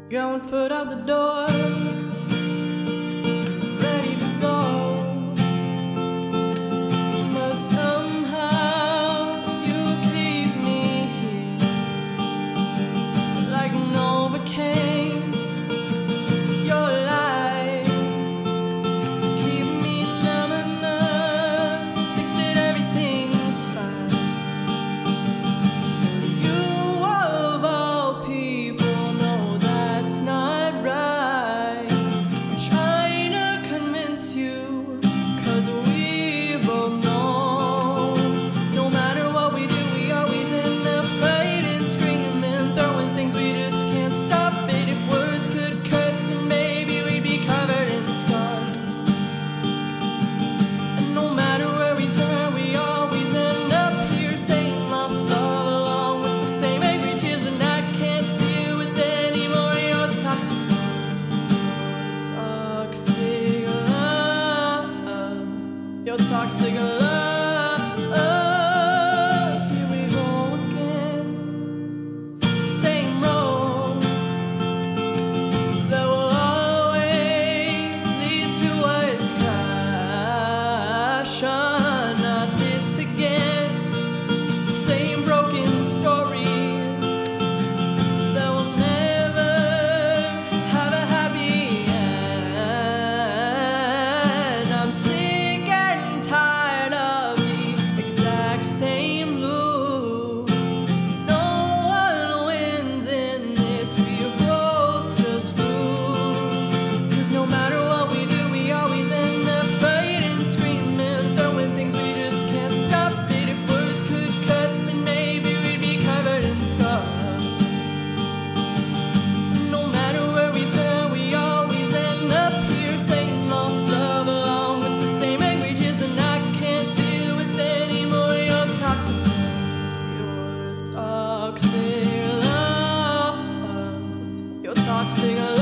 Going foot out the door, ready to go. But somehow you keep me here, like Novocaine. Your lies keep me numb enough to think that everything's fine. You of all people know that's not right. I'm trying to convince you, 'cause we both know no matter what we do, we always end up fighting, screaming, throwing things, we just can't stop it. If words could cut, then maybe we'd be covered in scars. And no matter where we turn, we always end up here saying lost love along with the same angry tears, and I can't deal with anymore your toxic love, your toxic love. Here we go again, same road that will always lead to us crash. Not this again, same broken story that will never have a happy end. I'm sick and tired of the exact same loop. No one wins in this, we both just lose. 'Cause no matter what we do, we always end up fighting, screaming, throwing things, we just can't stop it. If words could cut, then maybe we'd be covered in scars. No matter where we turn, we always end up here saying lost love along with the same angry tears, and I can't deal with anymore your toxic love, your toxic love.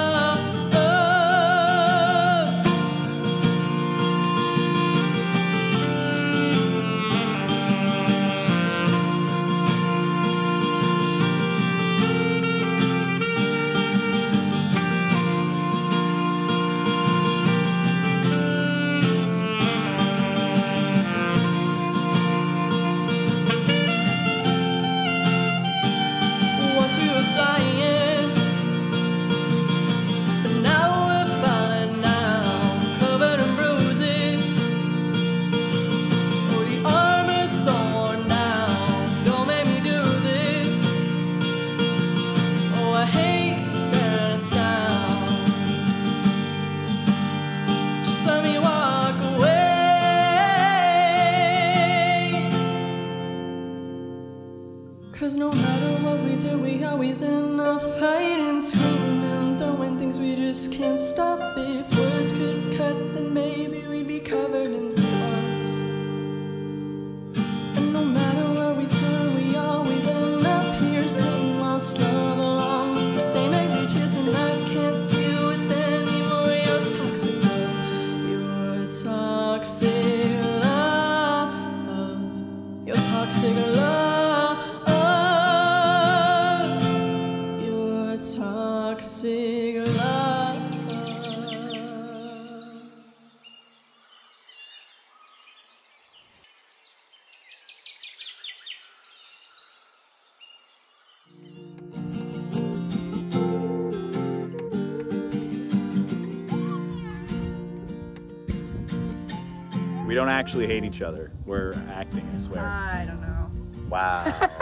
Once we were flying, but now we're falling down, covered in bruises. Oh, the armor's so worn down. Don't make me do this. Oh, I hate tearing us down. Just let me walk away. 'Cause no matter what we do, we always end up fighting, screaming, throwing things, we just can't stop it. If words could cut, then maybe we'd be covered in scars. And no matter where we turn, we always end up here saying lost love along with the same angry tears, and I can't deal with anymore your toxic love, your toxic love, your toxic love, your toxic love. We don't actually hate each other. We're acting, I swear. I don't know. Wow.